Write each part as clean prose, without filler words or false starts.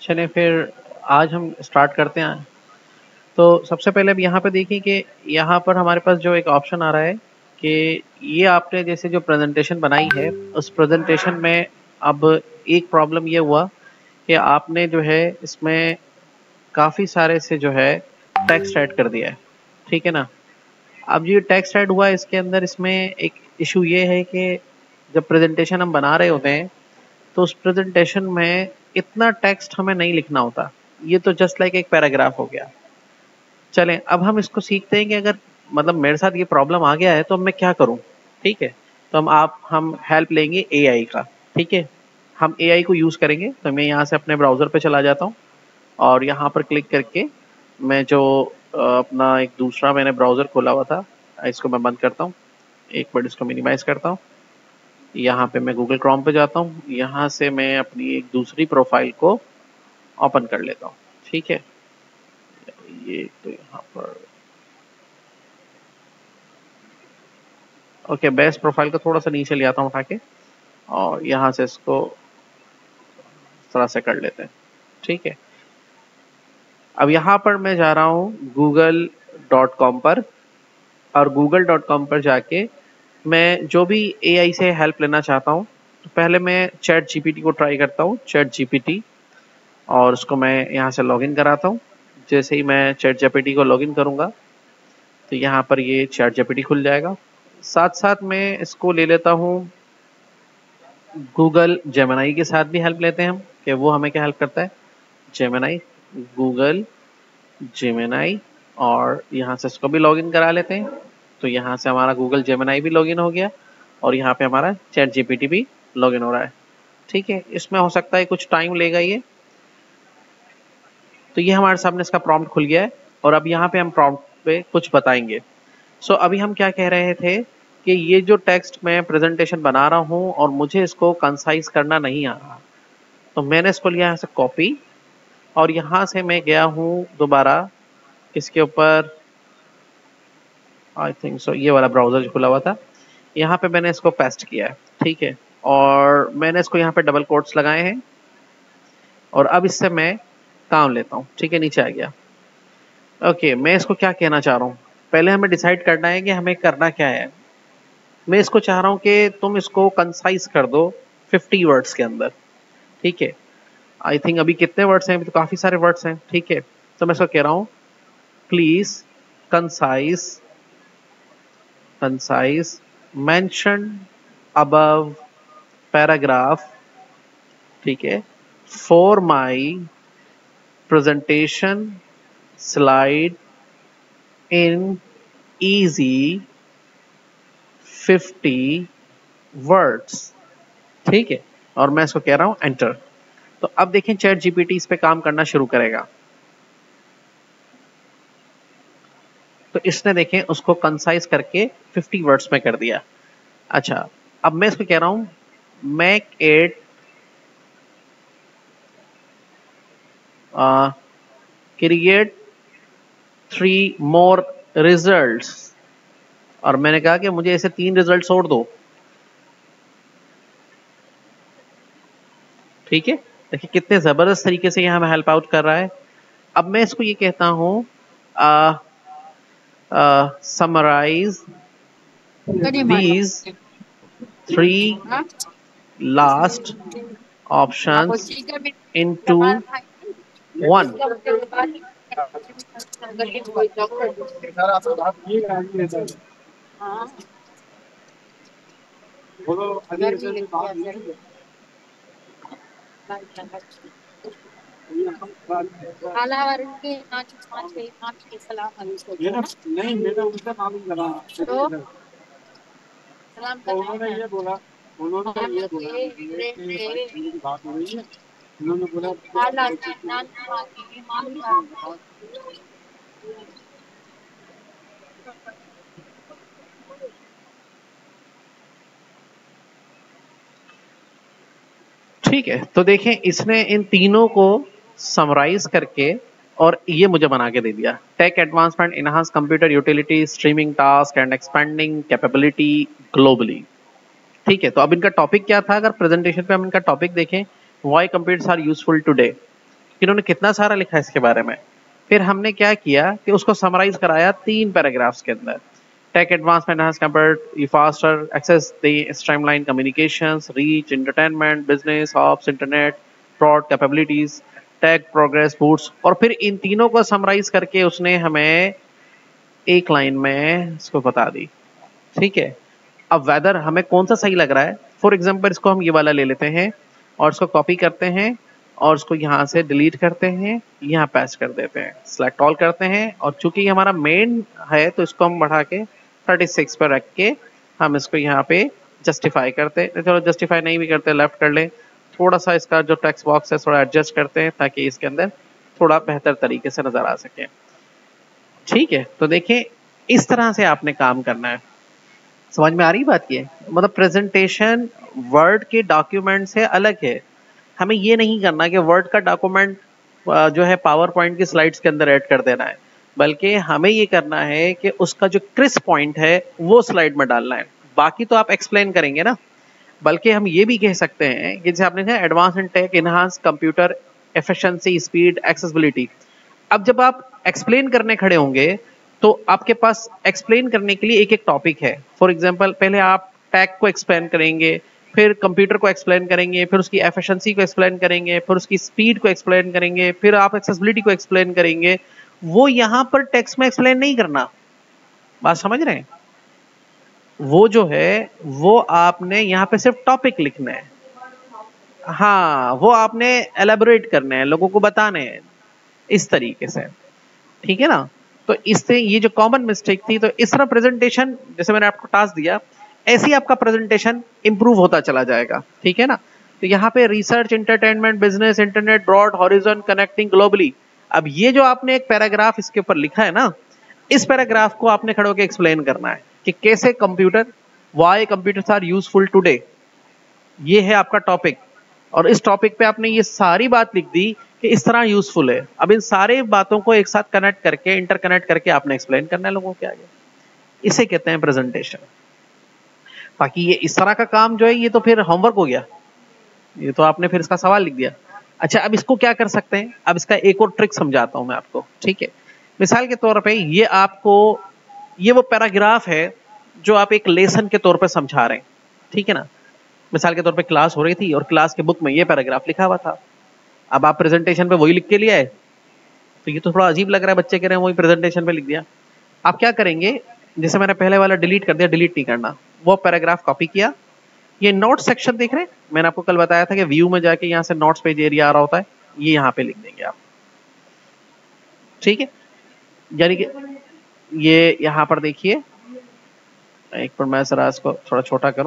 चलें फिर आज हम स्टार्ट करते हैं। तो सबसे पहले अब यहाँ पे देखिए कि यहाँ पर हमारे पास जो एक ऑप्शन आ रहा है कि ये आपने जैसे जो प्रेजेंटेशन बनाई है उस प्रेजेंटेशन में अब एक प्रॉब्लम ये हुआ कि आपने जो है इसमें काफ़ी सारे से जो है टेक्स्ट ऐड कर दिया है, ठीक है ना। अब ये टेक्स्ट ऐड हुआ इसके अंदर, इसमें एक इशू ये है कि जब प्रेजेंटेशन हम बना रहे होते हैं तो उस प्रेजेंटेशन में इतना टेक्स्ट हमें नहीं लिखना होता। ये तो जस्ट लाइक एक पैराग्राफ हो गया। चलें अब हम इसको सीखते हैं कि अगर मतलब मेरे साथ ये प्रॉब्लम आ गया है तो अब मैं क्या करूं। ठीक है, तो हम हेल्प लेंगे एआई का। ठीक है, हम एआई को यूज़ करेंगे। तो मैं यहाँ से अपने ब्राउज़र पे चला जाता हूँ और यहाँ पर क्लिक करके मैं जो अपना एक दूसरा मैंने ब्राउज़र खोला हुआ था इसको मैं बंद करता हूँ। एक मिनट इसको मिनिमाइज़ करता हूँ। यहाँ पे मैं गूगल क्रोम पे जाता हूँ। यहाँ से मैं अपनी एक दूसरी प्रोफाइल को ओपन कर लेता हूँ। ठीक है, ये तो यहाँ पर ओके, बेस्ट प्रोफाइल को थोड़ा सा नीचे ले आता हूँ उठा के और यहाँ से इसको इस तरह से कर लेते हैं। ठीक है, अब यहाँ पर मैं जा रहा हूँ google.com पर और google.com पर जाके मैं जो भी एआई से हेल्प लेना चाहता हूँ तो पहले मैं चैट जीपीटी को ट्राई करता हूँ, चैट जीपीटी, और उसको मैं यहाँ से लॉगिन कराता हूँ। जैसे ही मैं चैट जीपीटी को लॉगिन करूँगा तो यहाँ पर ये चैट जीपीटी खुल जाएगा। साथ साथ मैं इसको ले लेता हूँ गूगल जेमिनी के साथ भी हेल्प लेते हैं हम कि वो हमें क्या हेल्प करता है। जेमिनी, गूगल जेमिनी, और यहाँ से इसको भी लॉगिन करा लेते हैं। तो यहाँ से हमारा गूगल जेमिनी भी लॉगिन हो गया और यहाँ पे हमारा चैट जीपीटी भी लॉगिन हो रहा है। ठीक है, इसमें हो सकता है कुछ टाइम लेगा ये। तो ये हमारे सामने इसका प्रॉम्प्ट खुल गया है और अब यहाँ पे हम प्रॉम्प्ट पे कुछ बताएंगे। सो अभी हम क्या कह रहे थे कि ये जो टेक्स्ट मैं प्रेजेंटेशन बना रहा हूँ और मुझे इसको कंसाइज करना नहीं आ रहा, तो मैंने इसको लिया यहाँ से कॉपी और यहाँ से मैं गया हूँ दोबारा इसके ऊपर, आई थिंक सो ये वाला ब्राउजर जो खुला हुआ था, यहाँ पे मैंने इसको पेस्ट किया है। ठीक है, और मैंने इसको यहाँ पे डबल कोट्स लगाए हैं और अब इससे मैं काम लेता हूँ। ठीक है, नीचे आ गया। ओके, मैं इसको क्या कहना चाह रहा हूँ, पहले हमें डिसाइड करना है कि हमें करना क्या है। मैं इसको चाह रहा हूँ कि तुम इसको कंसाइज कर दो 50 वर्ड्स के अंदर। ठीक है, आई थिंक अभी कितने वर्ड्स हैं, अभी तो काफ़ी सारे वर्ड्स हैं। ठीक है, तो मैं इसको कह रहा हूँ please concise concise mention above paragraph, ठीक है, for my presentation slide in easy 50 words. ठीक है, और मैं इसको कह रहा हूं एंटर। तो अब देखें चैट जीपीटी इस पे काम करना शुरू करेगा। तो इसने देखें उसको कंसाइज करके 50 वर्ड्स में कर दिया। अच्छा, अब मैं इसको कह रहा हूं make it create 3 more results, और मैंने कहा कि मुझे ऐसे 3 रिजल्ट्स और दो। ठीक है, देखिए कितने जबरदस्त तरीके से यहां हमें हेल्प आउट कर रहा है। अब मैं इसको ये कहता हूं summarise these 3 last options into 1। नहीं, मैंने उनका नाम ही लगा उन्होंने ये बोला मेरी बात हो रही है, उन्होंने बोला ठीक है, तो देखें इसने इन तीनों को समराइज करके और ये मुझे बना के दे दिया। Tech advancement, enhance computer utility, streaming task and expanding capability globally. ठीक है, तो अब इनका टॉपिक क्या था, अगर प्रेजेंटेशन पे हम इनका टॉपिक देखें, why computers are useful today. इन्होंने कितना सारा लिखा है इसके बारे में। फिर हमने क्या किया कि उसको समराइज कराया 3 पैराग्राफ्स के अंदर। Tech advancement has compared faster access the streamline communications, reach, entertainment, business, hops, internet, broad capabilities, tech progress, boots, और फिर इन तीनों को समराइज करके उसने हमें एक लाइन में इसको बता दी। ठीक है, अब वेदर हमें कौन सा सही लग रहा है, फॉर एग्जाम्पल इसको हम ये वाला ले लेते हैं और इसको कॉपी करते हैं और उसको यहाँ से डिलीट करते हैं, यहाँ पेस्ट कर देते हैं, सेलेक्ट ऑल करते हैं, और चूंकि ये हमारा मेन है तो इसको हम बढ़ा के 36 पर रख के हम इसको यहाँ पे जस्टिफाई करते हैं। चलो जस्टिफाई नहीं भी करते, लेफ्ट कर ले, थोड़ा सा इसका जो टेक्स्ट बॉक्स है थोड़ा एडजस्ट करते हैं ताकि इसके अंदर थोड़ा बेहतर तरीके से नजर आ सके। ठीक है, तो देखें इस तरह से आपने काम करना है। समझ में आ रही बात ये, मतलब प्रेजेंटेशन वर्ड के डॉक्यूमेंट से अलग है। हमें ये नहीं करना कि वर्ड का डॉक्यूमेंट जो है पावर पॉइंट की स्लाइड्स के अंदर ऐड कर देना है, बल्कि हमें ये करना है कि उसका जो क्रिस्प पॉइंट है वो स्लाइड में डालना है। बाकी तो आप एक्सप्लेन करेंगे ना, बल्कि हम ये भी कह सकते हैं कि जैसे आपने कहा advance in tech enhance computer efficiency speed accessibility. अब जब आप एक्सप्लेन करने खड़े होंगे तो आपके पास एक्सप्लेन करने के लिए एक एक टॉपिक है। फॉर एग्जांपल पहले आप टैग को एक्सप्लेन करेंगे, फिर कंप्यूटर को एक्सप्लेन करेंगे, फिर उसकी एफिशिएंसी को एक्सप्लेन करेंगे, फिर उसकी स्पीड को एक्सप्लेन करेंगे, फिर आप एक्सेसिबिलिटी को एक्सप्लेन करेंगे। वो यहां पर टेक्स्ट में एक्सप्लेन नहीं करना, बात समझ रहे हैं? वो जो है वो आपने यहाँ पे सिर्फ टॉपिक लिखना है। हाँ, वो आपने एलेबोरेट करने हैं, लोगों को बताने हैं इस तरीके से। ठीक है ना? तो इससे ये जो कॉमन मिस्टेक थी, तो इस तरह प्रेजेंटेशन जैसे मैंने आपको टास्क दिया ऐसे ही आपका प्रेजेंटेशन इंप्रूव होता चला जाएगा। ठीक है ना? तो यहाँ पे research, entertainment, business, internet, broad horizon, connecting globally. अब ये जो आपने एक पैराग्राफ इसके ऊपर लिखा है ना, इस पैराग्राफ को आपने खड़े होकर एक्सप्लेन करना है कि कैसे computer, why computers are useful today. ये है आपका टॉपिक, और इस टॉपिक पे आपने ये सारी बात लिख दी कि इस तरह यूजफुल है। अब इन सारे बातों को एक साथ कनेक्ट करके, इंटरकनेक्ट करके आपने एक्सप्लेन करना है लोगों के आगे। इसे कहते हैं प्रेजेंटेशन। बाकी ये इस तरह का काम जो है ये तो फिर होमवर्क हो गया, ये तो आपने फिर इसका सवाल लिख दिया। अच्छा, अब इसको क्या कर सकते हैं, अब इसका एक और ट्रिक समझाता हूं मैं आपको। ठीक है, मिसाल के तौर पे ये आपको, ये वो पैराग्राफ है जो आप एक लेसन के तौर पे समझा रहे हैं। ठीक है ना? मिसाल के तौर पे क्लास हो रही थी और क्लास के बुक में ये पैराग्राफ लिखा हुआ था। अब आप प्रेजेंटेशन पे वही लिख के लिया है, तो ये तो थोड़ा अजीब लग रहा है, बच्चे कह रहे हैं वही प्रेजेंटेशन पे लिख दिया। आप क्या करेंगे, जैसे मैंने पहले वाला डिलीट कर दिया, डिलीट नहीं करना, वो पैराग्राफ कॉपी किया, ये नोट सेक्शन देख रहे हैं, मैंने आपको कल बताया था कि व्यू में जाके यहाँ से नोट्स पेज एरिया आ रहा होता है, ये यहाँ पे लिख देंगे आप। ठीक है, यानी कि ये यहाँ पर देखिए, एक बार मैं जरा इसको थोड़ा छोटा करूं।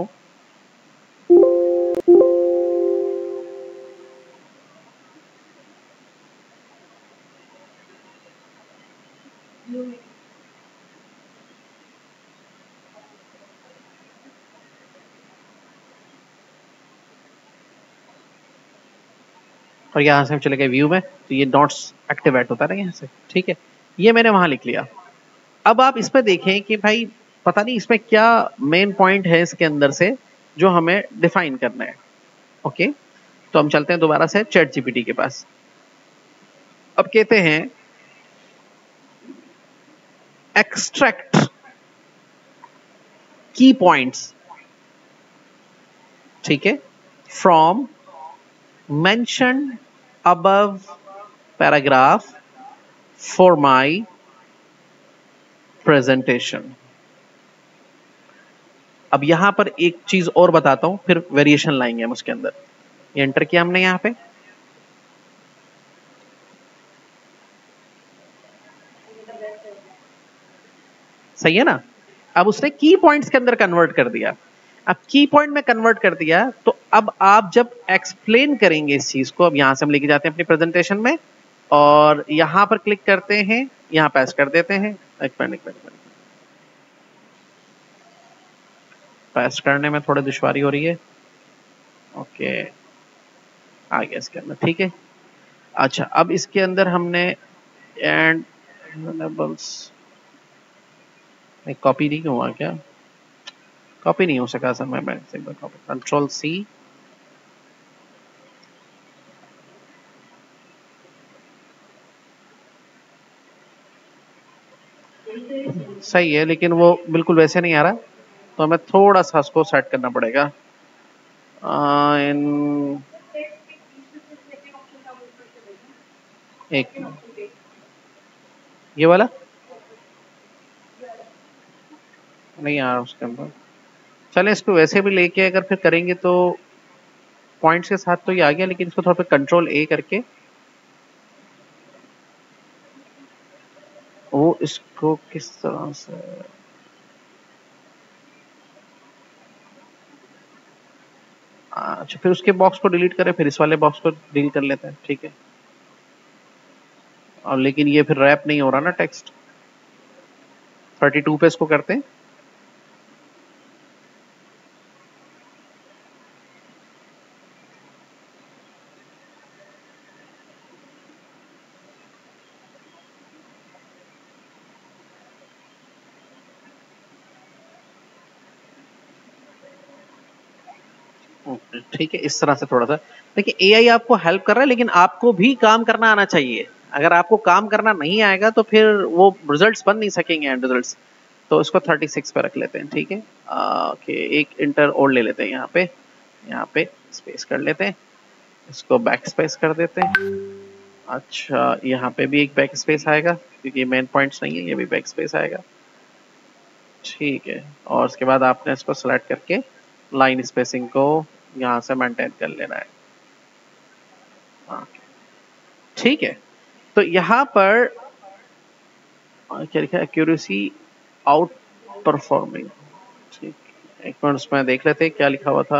और यहाँ से हम चले गए व्यू में, तो ये नोट्स एक्टिवेट होता है ना यहाँ से। ठीक है, ये मैंने वहां लिख लिया। अब आप इसमें देखें कि भाई पता नहीं इसमें क्या मेन पॉइंट है इसके अंदर से जो हमें डिफाइन करना है। ओके, तो हम चलते हैं दोबारा से चैट जीपीटी के पास। अब कहते हैं एक्सट्रैक्ट की पॉइंट्स, ठीक है, from mention above paragraph for my presentation. अब यहां पर एक चीज और बताता हूं, फिर वेरिएशन लाएंगे हम उसके अंदर। ये एंटर किया हमने यहां पे, सही है ना? अब उसने की पॉइंट्स के अंदर कन्वर्ट कर दिया। अब की पॉइंट में कन्वर्ट कर दिया, तो अब आप जब एक्सप्लेन करेंगे इस चीज को, अब यहां से हम लेके जाते हैं अपनी प्रेजेंटेशन में और यहां पर क्लिक करते हैं, यहां पेस्ट कर देते हैं। एक मिनट, पेस्ट करने में थोड़ी दुश्वारी हो रही है। ओके, आ गया इसके अंदर। ठीक है, अच्छा, अब इसके अंदर हमने एंड कॉपी नहीं हुआ क्या? कॉपी नहीं हो सका सर, मैं कंट्रोल सी, सही है, लेकिन वो बिल्कुल वैसे नहीं आ रहा, तो हमें थोड़ा सा उसको सेट करना पड़ेगा। इन एक ये वाला नहीं आ रहा उसके अंदर। चले इसको वैसे भी लेके अगर फिर करेंगे तो पॉइंट्स के साथ तो ये आ गया, लेकिन इसको थोड़ा कंट्रोल ए करके वो इसको किस तरह से, अच्छा फिर उसके बॉक्स को डिलीट करें, फिर इस वाले बॉक्स को डिलीट कर लेते हैं, ठीक है। और लेकिन ये फिर रैप नहीं हो रहा ना टेक्स्ट। 32 पे इसको करते हैं। ठीक है, इस तरह से थोड़ा सा देखिए, एआई आपको हेल्प कर रहा है, लेकिन आपको भी काम करना आना चाहिए। अगर आपको काम करना नहीं आएगा तो फिर वो रिजल्ट्स बन नहीं सकेंगे, एंड रिजल्ट्स। तो इसको 36 पे रख लेते हैं, ठीक है। ओके, एक इंटर और ले लेते हैं यहाँ पे स्पेस कर लेते हैं, इसको बैक स्पेस कर देते हैं। अच्छा, यहाँ पे भी एक बैक स्पेस आएगा क्योंकि मेन पॉइंट्स नहीं है, ये भी बैक स्पेस आएगा, ठीक है। और उसके बाद आपने इसको सेलेक्ट करके लाइन स्पेसिंग को यहाँ से मेंटेन कर लेना है। हाँ, ठीक है। तो यहाँ पर क्या लिखा है, एक्यूरेसी आउट परफॉर्मिंग, ठीक। एक मिनट उसमें देख लेते हैं क्या लिखा हुआ था।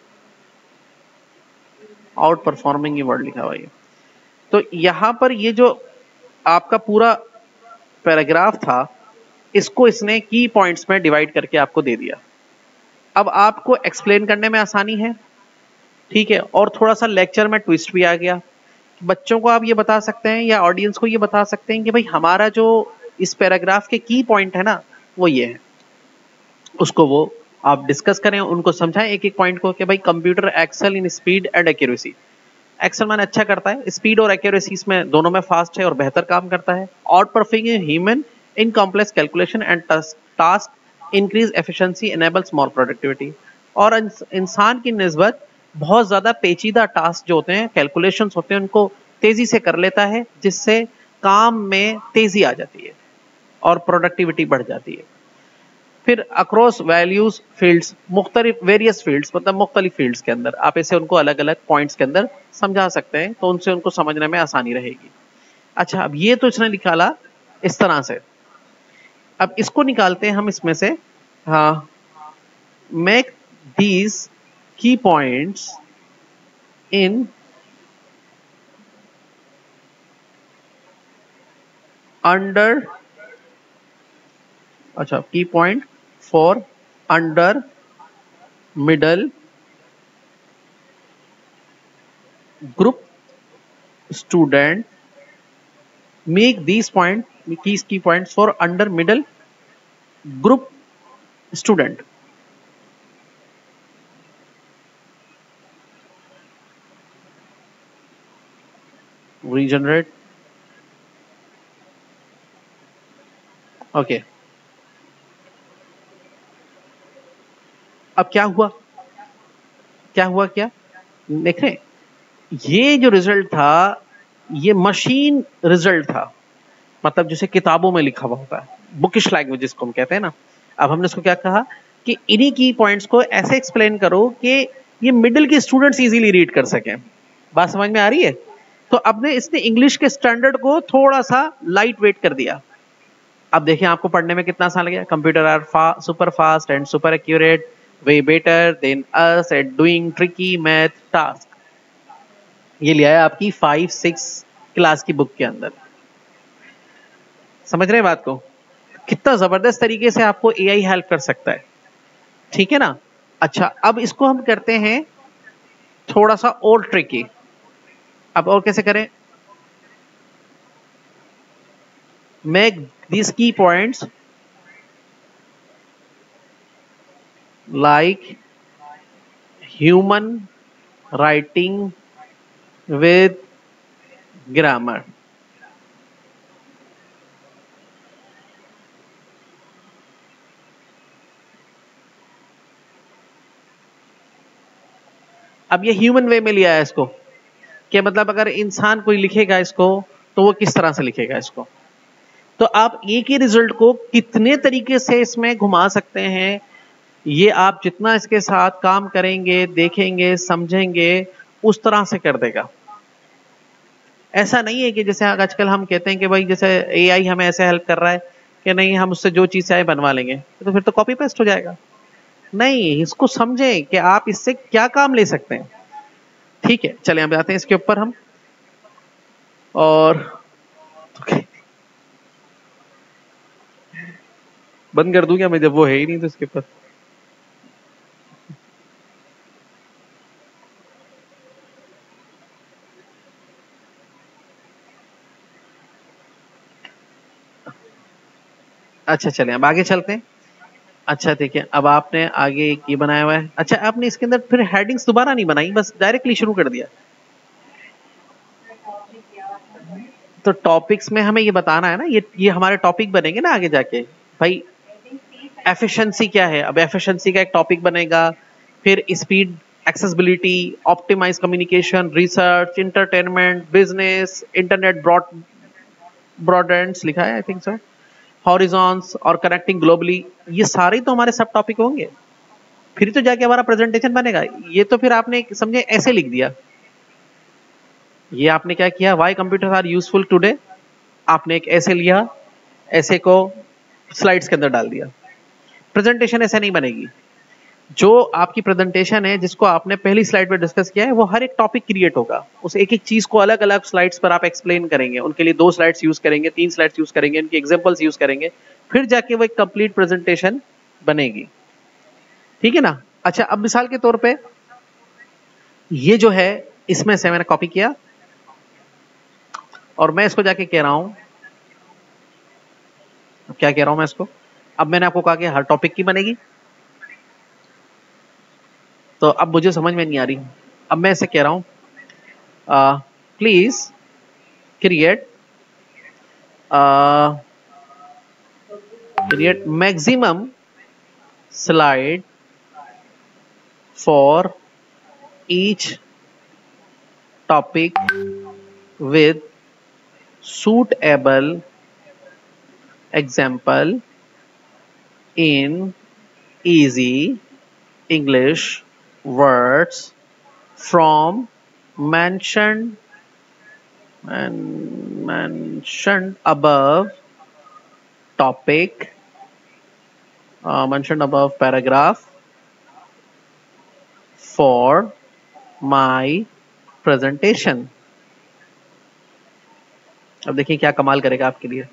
आउट परफॉर्मिंग ये वर्ड लिखा हुआ है। तो यहाँ पर ये जो आपका पूरा पैराग्राफ था, इसको इसने की पॉइंट्स में डिवाइड करके आपको दे दिया। अब आपको एक्सप्लेन करने में आसानी है, ठीक है। और थोड़ा सा लेक्चर में ट्विस्ट भी आ गया। बच्चों को आप ये बता सकते हैं या ऑडियंस को ये बता सकते हैं कि भाई हमारा जो इस पैराग्राफ के की पॉइंट है ना, वो ये है। उसको वो आप डिस्कस करें, उनको समझाएं एक एक पॉइंट को कि भाई computer excel in speed and accuracy. Excel मैंने अच्छा करता है, स्पीड और एक्यूरेसी इसमें दोनों में फास्ट है और बेहतर काम करता है। Outperforming human in complex calculation and task increase efficiency enables more productivity. और इंसान की निस्बत बहुत ज्यादा पेचीदा टास्क जो होते हैं, कैलकुलेशंस होते हैं, उनको तेजी से कर लेता है, जिससे काम में तेजी आ जाती है और प्रोडक्टिविटी बढ़ जाती है। फिर अक्रॉस वैल्यूज फील्ड्स, मुख्तलिफ वेरियस फील्ड्स, मतलब मुख्तलिफ फील्ड्स के अंदर आप इसे उनको अलग अलग पॉइंट्स के अंदर समझा सकते हैं, तो उनसे उनको समझने में आसानी रहेगी। अच्छा, अब ये तो इसने निकाला इस तरह से। अब इसको निकालते हैं हम इसमें से। हाँ, make these key points in under, अच्छा key point for under middle group student, make these key points for under middle group student। regenerate, okay. अब क्या हुआ, क्या देख रहे हैं, ये जो रिजल्ट था ये मशीन रिजल्ट था, मतलब जैसे किताबों में लिखा हुआ होता है, बुकिश लैंग्वेज जिसको हम कहते हैं ना। अब हमने इसको क्या कहा कि इन्हीं की पॉइंट्स को ऐसे एक्सप्लेन करो कि ये मिडिल के स्टूडेंट्स इजीली रीड कर सकें। बात समझ में आ रही है? तो अब ने इसने इंग्लिश के स्टैंडर्ड को थोड़ा सा लाइट वेट कर दिया। अब देखिए आपको पढ़ने में कितना आसान लगेगा। Computer are super fast and super accurate, way better than us at doing tricky math task. ये लिया है आपकी 5-6 क्लास की बुक के अंदर। समझ रहे हैं बात को? कितना जबरदस्त तरीके से आपको एआई हेल्प कर सकता है, ठीक है ना। अच्छा, अब इसको हम करते हैं थोड़ा सा और ट्रिकी। अब और कैसे करें, make these key points like human writing with grammar। अब ये ह्यूमन वे में लिया है इसको, कि मतलब अगर इंसान कोई लिखेगा इसको तो वो किस तरह से लिखेगा इसको। तो आप एक ही रिजल्ट को कितने तरीके से इसमें घुमा सकते हैं, ये आप जितना इसके साथ काम करेंगे, देखेंगे, समझेंगे, उस तरह से कर देगा। ऐसा नहीं है कि जैसे आजकल हम कहते हैं कि भाई जैसे एआई हमें ऐसे हेल्प कर रहा है कि नहीं हम उससे जो चीज चाहे बनवा लेंगे, तो फिर तो कॉपी पेस्ट हो जाएगा। नहीं, इसको समझें कि आप इससे क्या काम ले सकते हैं। ठीक है, चले हम जाते हैं इसके ऊपर हम, और बंद कर दूं क्या मैं, जब वो है ही नहीं तो इसके ऊपर। अच्छा चले अब आगे चलते हैं। अच्छा ठीक है, अब आपने आगे एक ये बनाया हुआ है। अच्छा, आपने इसके अंदर फिर हेडिंग्स दोबारा नहीं बनाई, बस डायरेक्टली शुरू कर दिया। तो टॉपिक्स में हमें ये बताना है ना, ये हमारे टॉपिक बनेंगे ना आगे जाके भाई। एफिशिएंसी क्या है, अब एफिशिएंसी का एक टॉपिक बनेगा, फिर speed, accessibility, optimise communication, research, entertainment, business, internet broadbands लिखा है आई थिंक सो, हॉरिजॉन्स और कनेक्टिंग ग्लोबली, ये सारे तो हमारे सब टॉपिक होंगे। फिर तो जाके हमारा प्रेजेंटेशन बनेगा। ये तो फिर आपने समझे ऐसे लिख दिया। ये आपने क्या किया, why computer are useful today, आपने एक ऐसे लिया, ऐसे को स्लाइड्स के अंदर डाल दिया। प्रेजेंटेशन ऐसे नहीं बनेगी। जो आपकी प्रेजेंटेशन है जिसको आपने पहली स्लाइड पे डिस्कस किया है, वो हर एक टॉपिक क्रिएट होगा, उस एक एक चीज को अलग अलग स्लाइड्स पर आप एक्सप्लेन करेंगे, उनके लिए 2 स्लाइड्स यूज करेंगे, 3 स्लाइड्स यूज करेंगे, उनकी एग्जांपल्स यूज करेंगे, फिर जाके वो एक कंप्लीट प्रेजेंटेशन बनेगी। ठीक है ना। अच्छा, अब मिसाल के तौर पे ये जो है, इसमें से मैंने कॉपी किया और मैं इसको जाके कह रहा हूं, क्या कह रहा हूं मैं इसको, अब मैंने आपको कहा कि हर टॉपिक की बनेगी, तो अब मुझे समझ में नहीं आ रही। अब मैं ऐसे कह रहा हूं, please create maximum slide for each topic with suitable example in easy English words from mentioned above topic, mentioned above paragraph for my presentation। अब देखिए क्या कमाल करेगा आपके लिए।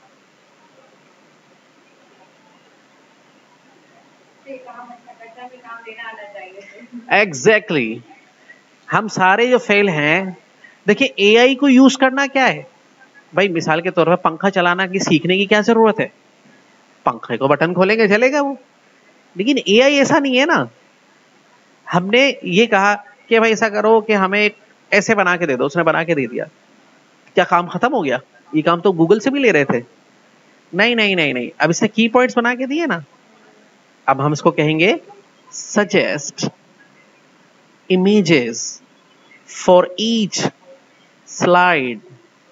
Exactly exactly. हम सारे जो फेल हैं, देखिए एआई को यूज करना क्या है भाई, मिसाल के तौर पर पंखा चलाना की सीखने की क्या जरूरत है, पंखे को बटन खोलेंगे चलेगा वो। लेकिन एआई ऐसा नहीं है ना। हमने ये कहा कि भाई ऐसा करो कि हमें ऐसे बना के दे दो, उसने बना के दे दिया, क्या काम खत्म हो गया? ये काम तो गूगल से भी ले रहे थे। नहीं नहीं नहीं नहीं, अब इसने की पॉइंट्स बना के दिए ना। अब हम इसको कहेंगे suggest images for each slide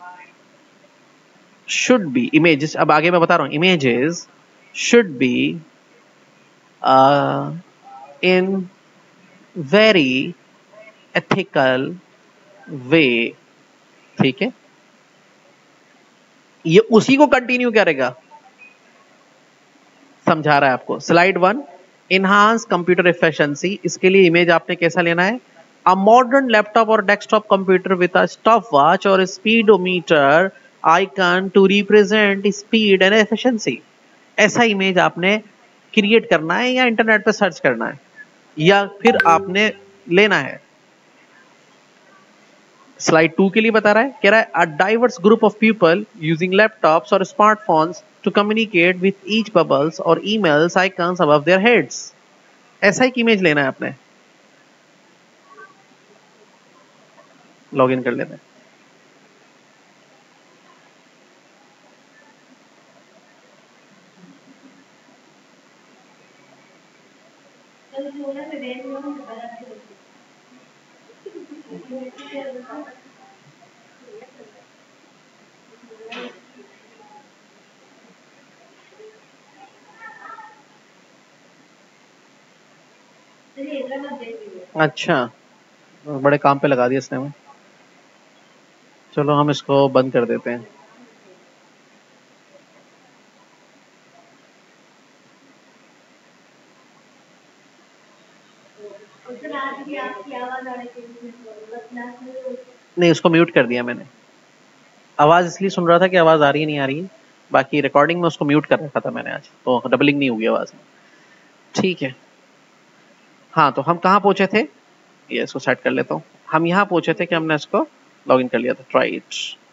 should be images, अब आगे मैं बता रहा हूं, images should be in very ethical way। ठीक है, ये उसी को कंटिन्यू करेगा, समझा रहा है आपको। स्लाइड 1, इनहांस कंप्यूटर एफिशिएंसी, इसके लिए इमेज आपने कैसा लेना है, अ मॉडर्न लैपटॉप और desktop computer with a stopwatch और speedometer icon to represent speed and efficiency. ऐसा इमेज आपने क्रिएट करना है या इंटरनेट पे सर्च करना है या फिर आपने लेना है। स्लाइड 2 के लिए बता रहा है, कह रहा है a diverse group of people using laptops और smartphones to communicate with each bubbles और emails icons above their heads. ऐसा एक इमेज लेना है आपने। लॉग इन कर लेते हैं। अच्छा, बड़े काम पे लगा दिया इसने हमें। चलो हम इसको बंद कर देते हैं। नहीं, उसको म्यूट कर दिया मैंने। आवाज इसलिए सुन रहा था कि आवाज आ रही है नहीं आ रही है, बाकी रिकॉर्डिंग में उसको म्यूट कर रखा था मैंने आज, तो डबलिंग नहीं हुई आवाज में। ठीक है। हाँ, तो हम कहाँ पहुंचे थे? ये इसको सेट कर लेता हूँ। हम यहाँ पहुंचे थे कि हमने इसको लॉगिन कर लिया था, ट्राई इट।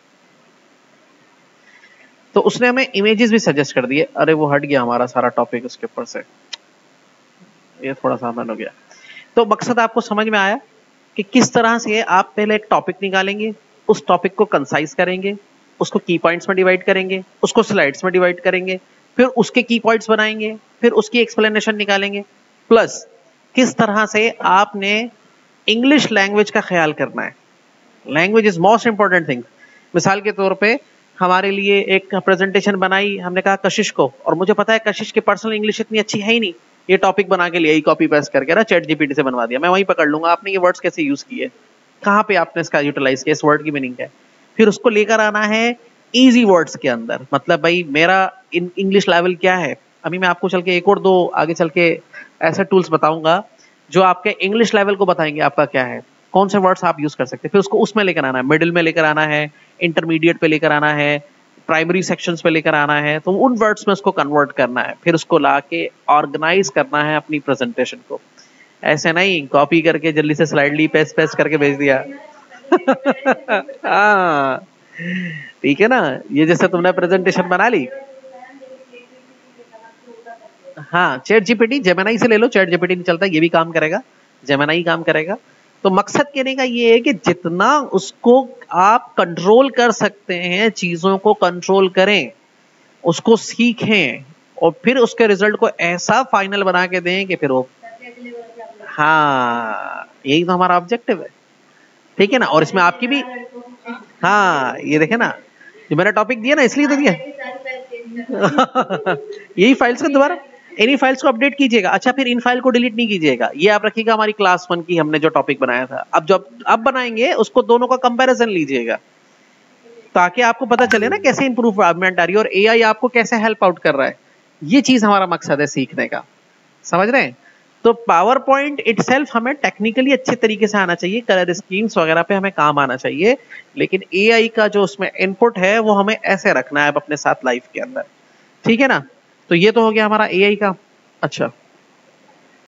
तो उसने हमें इमेजेस भी सजेस्ट कर दिए। अरे वो हट गया हमारा सारा टॉपिक उसके ऊपर से, ये थोड़ा सामान हो गया। तो मकसद आपको समझ में आया कि किस तरह से आप पहले एक टॉपिक निकालेंगे, उस टॉपिक को कंसाइज करेंगे, उसको की पॉइंट्स में डिवाइड करेंगे, उसको स्लाइड्स में डिवाइड करेंगे, फिर उसके की पॉइंट्स बनाएंगे, फिर उसकी एक्सप्लेनेशन निकालेंगे, प्लस किस तरह से आपने इंग्लिश लैंग्वेज का ख्याल करना है। Language is most important thing. मिसाल के तौर पे हमारे लिए एक प्रेजेंटेशन बनाई, हमने कहा कशिश को, और मुझे पता है कशिश की पर्सनल इंग्लिश इतनी अच्छी है ही नहीं, ये टॉपिक बना के लिए कॉपी पेस्ट करके ना चैट जीपीटी से बनवा दिया, मैं वहीं पकड़ लूंगा आपने ये वर्ड्स कैसे यूज किए, कहाँ पे आपने इसका यूटिलाइज किया, इस वर्ड की मीनिंग है। फिर उसको लेकर आना है इजी वर्ड्स के अंदर, मतलब भाई मेरा इंग्लिश लेवल क्या है। अभी मैं आपको चल के एक और दो आगे चल के ऐसे टूल्स बताऊंगा जो आपके इंग्लिश लेवल को बताएंगे आपका क्या है, कौन से वर्ड्स आप यूज कर सकते हैं। फिर उसको उसमें लेकर आना है, मिडिल में लेकर आना है, इंटरमीडिएट पे लेकर आना है, प्राइमरी सेक्शंस पे लेकर आना है, तो उन वर्ड्स में उसको कन्वर्ट करना है, फिर उसको लाके ऑर्गेनाइज करना है अपनी प्रेजेंटेशन को। ऐसे नहीं कॉपी करके जल्दी से स्लाइड ली, पेस्ट पेस्ट करके भेज दिया। हाँ ठीक है ना, ये जैसे तुमने प्रेजेंटेशन बना ली। हाँ, चैट जीपीटी जेमिनी से ले लो, चैट जीपीटी नहीं चलता, ये भी काम करेगा, जेमिनी काम करेगा। तो मकसद कहने का ये है कि जितना उसको आप कंट्रोल कर सकते हैं, चीजों को कंट्रोल करें, उसको सीखें, और फिर उसके रिजल्ट को ऐसा फाइनल बना के दें कि फिर वो, हाँ यही तो हमारा ऑब्जेक्टिव है। ठीक है ना, और इसमें आपकी भी, हाँ ये देखे ना, जो मैंने टॉपिक दिया ना इसलिए तो दिया। यही फाइल्स को दोबारा, इन्हीं फाइल्स को अपडेट कीजिएगा। अच्छा, फिर इन फाइल को डिलीट नहीं कीजिएगा, ये आप रखिएगा हमारी क्लास 1 की हमने जो टॉपिक बनाया था। अब जब अब बनाएंगे उसको दोनों का कंपैरिजन लीजिएगा, ताकि आपको पता चले ना कैसे इंप्रूवमेंट आ रही है और एआई आपको कैसे हेल्प आउट कर रहा है। ये चीज हमारा मकसद है सीखने का, समझ रहे हैं। तो पावर पॉइंट इटसेल्फ हमें टेक्निकली अच्छे तरीके से आना चाहिए, कलर स्कीम्स वगैरह पे हमें काम आना चाहिए, लेकिन एआई का जो उसमें इनपुट है वो हमें ऐसे रखना है अपने साथ लाइफ के अंदर। ठीक है ना, तो ये तो हो गया हमारा एआई का। अच्छा।